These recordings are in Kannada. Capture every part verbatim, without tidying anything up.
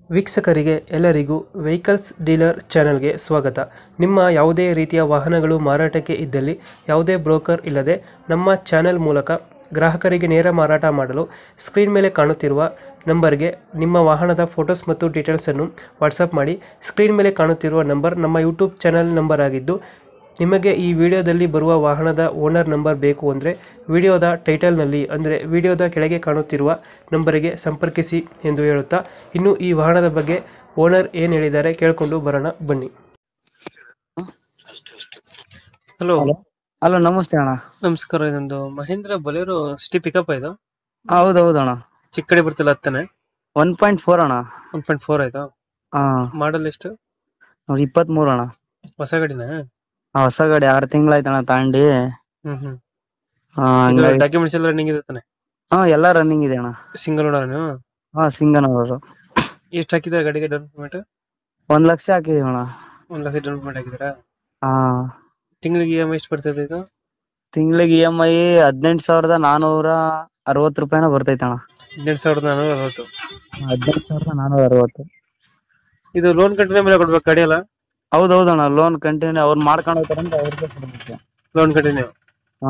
ವೀಕ್ಷಕರಿಗೆ ಎಲ್ಲರಿಗೂ ವೆಹಿಕಲ್ಸ್ ಡೀಲರ್ ಚಾನೆಲ್ಗೆ ಸ್ವಾಗತ. ನಿಮ್ಮ ಯಾವುದೇ ರೀತಿಯ ವಾಹನಗಳು ಮಾರಾಟಕ್ಕೆ ಇದ್ದಲ್ಲಿ ಯಾವುದೇ ಬ್ರೋಕರ್ ಇಲ್ಲದೆ ನಮ್ಮ ಚಾನೆಲ್ ಮೂಲಕ ಗ್ರಾಹಕರಿಗೆ ನೇರ ಮಾರಾಟ ಮಾಡಲು ಸ್ಕ್ರೀನ್ ಮೇಲೆ ಕಾಣುತ್ತಿರುವ ನಂಬರ್ಗೆ ನಿಮ್ಮ ವಾಹನದ ಫೋಟೋಸ್ ಮತ್ತು ಡೀಟೇಲ್ಸನ್ನು ವಾಟ್ಸಪ್ ಮಾಡಿ. ಸ್ಕ್ರೀನ್ ಮೇಲೆ ಕಾಣುತ್ತಿರುವ ನಂಬರ್ ನಮ್ಮ ಯೂಟ್ಯೂಬ್ ಚಾನೆಲ್ ನಂಬರ್ ಆಗಿದ್ದು, ನಿಮಗೆ ಈ ವಿಡಿಯೋದಲ್ಲಿ ಬರುವ ವಾಹನದ ಓನರ್ ನಂಬರ್ ಬೇಕು ಅಂದರೆ ವಿಡಿಯೋದ ಟೈಟಲ್ನಲ್ಲಿ ಅಂದರೆ ವಿಡಿಯೋದ ಕೆಳಗೆ ಕಾಣುತ್ತಿರುವ ನಂಬರಿಗೆ ಸಂಪರ್ಕಿಸಿ ಎಂದು ಹೇಳುತ್ತಾ, ಇನ್ನು ಈ ವಾಹನದ ಬಗ್ಗೆ ಓನರ್ ಏನು ಹೇಳಿದ್ದಾರೆ ಕೇಳಿಕೊಂಡು ಬರೋಣ ಬನ್ನಿ. ಹಲೋ ಹಲೋ, ನಮಸ್ತೆ ಅಣ್ಣ. ನಮಸ್ಕಾರ. ಇದೊಂದು ಮಹೇಂದ್ರ ಬೊಲೆರೋ ಸಿಟಿ ಪಿಕಪ್ ಇದು. ಹೌದೌದು ಅಣ್ಣ. ಚಿಕ್ಕ ಕಡೆ ಬರ್ತಿಲ್ಲ ಹತ್ತನೆ. ಒನ್ ಪಾಯಿಂಟ್ ಫೋರ್ ಅಣ್ಣ. ಒನ್ ಪಾಯಿಂಟ್ ಫೋರ್ ಆಯ್ತಾ? ಹಾ, ಮಾಡಲ್ ಎಷ್ಟು? ನೋಡಿ ಇಪ್ಪತ್ತ್ ಮೂರು ಅಣ್ಣ. ಹೊಸ ಗಾಡಿನ? ಆ, ಹೊಸ ಗಾಡಿ ಆರು ತಿಂಗಳಾಯ್ತಣ್ಣ ತಾಂಡಿ. ಹ್ಮ್ ಹ್ಮ್ ಹಾ, ಹಂಗಾಗಿ ಡಾಕ್ಯುಮೆಂಟ್ಸ್ ಎಲ್ಲ ರನ್ನಿಂಗ್ ಇರುತ್ತಾನೆ? ಹಾ, ಎಲ್ಲಾ ರನ್ನಿಂಗ್ ಇದೆ ಅಣ್ಣ. ಸಿಂಗಲ್ ಓನರ್ ನೀವು? ಹಾ, ಸಿಂಗನ್ ಅವರು. ಎಷ್ಟು ಹಾಕಿದ್ರೆ ಗಾಡಿಗೆ ಡೌನ್ ಪೇಮೆಂಟ್? ಒಂದ್ ಲಕ್ಷ ಹಾಕಿದೀವಿ ಅಣ್ಣ. ಒಂದ್ ಲಕ್ಷ ಡೌನ್ ಪೇಮೆಂಟ್ ಹಾಕಿದ್ರಾ? ಹಾ, ತಿಂಗಳಿಗೆ ಇ ಎಮ್ ಐ ಎಷ್ಟು ಬರ್ತದೆ ಇದು? ತಿಂಗಳಿಗೆ ಇ ಎಂ ಐ ಹದಿನೆಂಟು ಸಾವಿರದ ನಾನೂರ ಅರವತ್ತು ರೂಪಾಯಿನ ಬರ್ತೈತೆ ಅಣ್ಣ. ಹದಿನೆಂಟು ಸಾವಿರದ ನಾನೂರ ಅರವತ್ತು. ಹದಿನೆಂಟು ಸಾವಿರದ ನಾನೂರ ಅರವತ್ತು. ಇದು ಲೋನ್ ಕಂಟಿನ್ಯೂ ಮೇಲೆ ಕೊಡ್ಬೇಕು ಗಾಡಿ ಅಲ್ಲ? ಹೌದೌದು ಅಣ್ಣ. ಲೋನ್ ಕಂಟಿನ್ಯೂ ಅವ್ರು ಮಾಡ್ಕೊಂಡು ಹೋಗ್ತಾರೆ ಅಂತ ಅವ್ರಿಗೆ ಕೊಡ್ಬೇಕು. Loan continue. ಹಾ,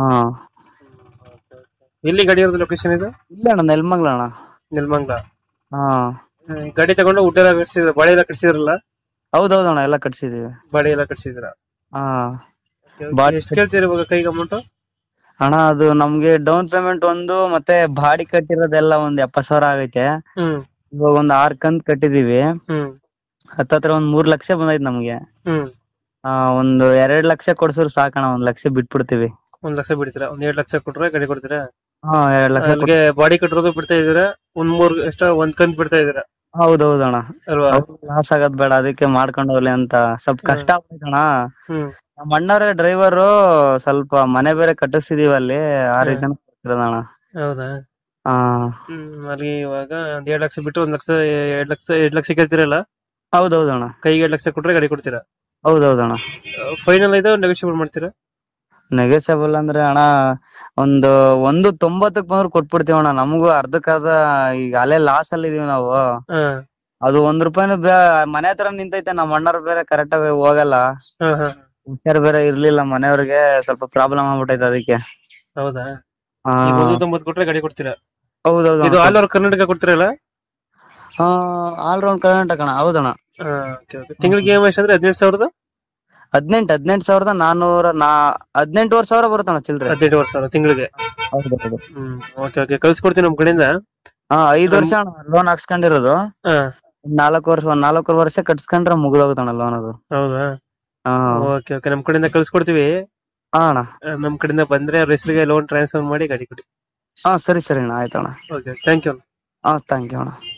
ಎಲ್ಲಿ ಗಾಡಿ ಇರೋದು ಲೊಕೇಶನ್ ಇದು? ಇಲ್ಲ ಅಣ್ಣ, ನೆಲಮಂಗಲ ಅಣ್ಣ. ನೆಲಮಂಗಲ. ಹಾ, ಗಾಡಿ ತಗೊಂಡು ಊಟ ಎಲ್ಲ ಕಟ್ಸಿದ್ರ, ಬಾಡಿ ಎಲ್ಲ ಕಟ್ಸಿದ್ರಲ್ಲ? ಹೌದೌದು ಅಣ್ಣ, ಎಲ್ಲ ಕಟ್ಸಿದೀವಿ. ಬಾಡಿ ಎಲ್ಲ ಕಟ್ಸಿದ್ರ? ಹಾ. ಎಷ್ಟು ಕೇಳ್ತೀರಿ ಇವಾಗ ಕೈಗೆ ಅಮೌಂಟ್? ಅಣ್ಣ, ಅದು ನಮ್ಗೆ ಡೌನ್ ಪೇಮೆಂಟ್ ಒಂದು ಮತ್ತೆ ಬಾಡಿ ಕಟ್ಟಿರೋದೆಲ್ಲ ಒಂದ್ ಎಪ್ಪತ್ ಸಾವಿರ ಆಗೈತೆ. ಹ್ಮ್ ಇವಾಗ ಒಂದ್ ಆರ್ ಕಂತ್ ಕಟ್ಟಿದೀವಿ. ಹ್ಮ್ ಹತ್ತತ್ರ ಒಂದ್ ಮೂರ್ ಲಕ್ಷ ಬಂದೈತ್ ನಮ್ಗೆ. ಹ್ಮ್ ಆ ಒಂದು ಎರಡ್ ಲಕ್ಷ ಕೊಡ್ಸಿದ್ರು ಸಾಕಣ, ಒಂದ್ ಲಕ್ಷ ಬಿಟ್ಬಿಡ್ತೀವಿ. ಒಂದ್ ಲಕ್ಷ ಬಿಡ್ತೀರಾ? ಒಂದ್ ಎರಡ್ ಲಕ್ಷ ಕೊಟ್ರೆ ಗಾಡಿ ಕೊಡ್ತೀರಾ? ಹಾ, ಎರಡ್ ಲಕ್ಷ. ಅಲ್ಲಿಗೆ ಬಾಡಿ ಕಟ್ಟಿರೋದು ಬಿಡ್ತಾ ಇದೀರಾ? ಒಂದ್ ಮೂರ್ ಎಷ್ಟ ಒಂದ್ ಕಂತ್ ಬಿಡ್ತಾ ಇದೀರಾ? ಹೌದೌದಣ್ಣ. ಅಲ್ವಾ? ಲಾಸ್ ಆಗೋದ್ ಬೇಡ, ಅದಕ್ಕೆ ಮಾಡ್ಕೊಂಡ್ ಹೋಗ್ಲಿ ಅಂತ ಸ್ವಲ್ಪ ಕಷ್ಟ ಆಗ್ತೈತಣ್ಣ. ಹ್ಮ್ ನಮ್ಮ ಅಣ್ಣವ್ರೆ ಡ್ರೈವರು, ಸ್ವಲ್ಪ ಮನೆ ಬೇರೆ ಕಟ್ಟಿಸ್ತಿದೀವಿ ಅಲ್ಲಿ, ಆ ರೀಸನ್ ಅಣ್ಣ. ಹೌದಾ? ಹಾ. ಹ್ಮ್ ಅಲ್ಲಿ ಇವಾಗ ಒಂದ್ ಎರಡ್ ಲಕ್ಷ ಬಿಟ್ಟು ಒಂದ್ ಲಕ್ಷ ಎರಡ್ ಲಕ್ಷ ಎರಡ್ ಲಕ್ಷ ಕೇಳ್ತೀರಲ್ಲ? ಹೌದೌದಣ್ಣ. ಕೈಗೆ ಎರಡ್ ಲಕ್ಷ ಕೊಟ್ರೆ ಗಾಡಿ ಕೊಡ್ತೀರಾ? ಹೌದೌದಣ್ಣ. ಫೈನಲ್ ಇದು ನೆಗೋಷಿಯೇಬಲ್ ಮಾಡ್ತೀರಾ? ನೆಗೋಷಿಯಬಲ್ ಅಂದ್ರೆ ಅಣ್ಣ, ಒಂದು ಒಂದು ತೊಂಬತ್ತಕ್ ಬಂದ್ರು ಕೊಟ್ಬಿಡ್ತೀವಿ ಅಣ್ಣ. ನಮಗೂ ಅರ್ಧಕ್ಕರ್ಧ ಈಗ ಅಲ್ಲೇ ಲಾಸ್ ಅಲ್ಲಿ ಇದೀವಿ ನಾವು. ಹಾ ಅದು ಒಂದ್ ರೂಪಾಯಿನೂ ಮನೆ ಹತ್ರ ನಿಂತೈತೆ. ನಮ್ಮ ಅಣ್ಣವ್ರು ಬೇರೆ ಕರೆಕ್ಟ್ ಆಗಿ ಹೋಗಲ್ಲ, ಹಾ ಹಾ ಹುಷಾರ್ ಬೇರೆ ಇರ್ಲಿಲ್ಲ, ಮನೆಯವ್ರಿಗೆ ಸ್ವಲ್ಪ ಪ್ರಾಬ್ಲಮ್ ಆಗ್ಬಿಟ್ಟೈತೆ ಅದಕ್ಕೆ. ಹೌದಾ? ಹಾ, ಈಗ ಒಂದು ತೊಂಬತ್ತು ಕೊಟ್ರೆ ಗಾಡಿ ಕೊಡ್ತೀರಾ? ಹೌದೌದು. ಇದು ಆಲ್ ಓವರ್ ಕರ್ನಾಟಕ ಕೊಡ್ತೀರಲ್ಲ? ಹಾ, ಆಲ್ ರೌಂಡ್ ಕರ್ನಾಟಕ ಅಣ್ಣ. ಹೌದಣ್ಣ. ತಿಂಗಳಿಗೆ ಇ ಎಂ ಐ ಅಂದ್ರೆ ಹದಿನೆಂಟು ಸಾವಿರದ ಹದಿನೆಂಟು ಹದಿನೆಂಟು ಸಾವಿರದ ನಾನೂರ ನಾ ಹದಿನೆಂಟುವರೆ ಸಾವಿರ ಬರುತ್ತಣ್ಣ ಚಿಲ್ಡ್ರೆ. ಹದಿನೆಂಟುವರೆ ಸಾವಿರ ತಿಂಗಳಿಗೆ. ಹೌದೌದು. ಹ್ಮ್ ಓಕೆ ಓಕೆ ಕಳ್ಸಿಕೊಡ್ತೀನಿ ನಮ್ ಕಡೆಯಿಂದ. ಹಾ, ಐದ್ ವರ್ಷ ಅಣ್ಣ ಲೋನ್ ಹಾಕ್ಸ್ಕೊಂಡಿರೋದು. ಹಾ ನಾಲ್ಕು ವರ್ಷ ಒಂದ್ ನಾಲ್ಕು ವರ್ಷ ಕಟ್ಸ್ಕೊಂಡ್ರೆ ಮುಗ್ದೋಗುತ್ತಣ್ಣ ಲೋನ್ ಅದು. ಹೌದಾ? ಹಾ. ಓಕೆ ಓಕೆ ನಮ್ ಕಡೆಯಿಂದ ಕಳ್ಸಿಕೊಡ್ತೀವಿ. ಹಾ ಅಣ್ಣ. ನಮ್ ಕಡೆಯಿಂದ ಬಂದ್ರೆ ಅವ್ರ ಹೆಸರಿಗೆ ಲೋನ್ ಟ್ರಾನ್ಸ್ಫರ್ ಮಾಡಿ ಗಾಡಿ ಕೊಡಿ. ಹಾ, ಸರಿ ಸರಿ ಅಣ್ಣ, ಆಯ್ತಣ್ಣ. Okay thank you. ಹಾ, ಥ್ಯಾಂಕ್ ಯು ಅಣ್ಣ.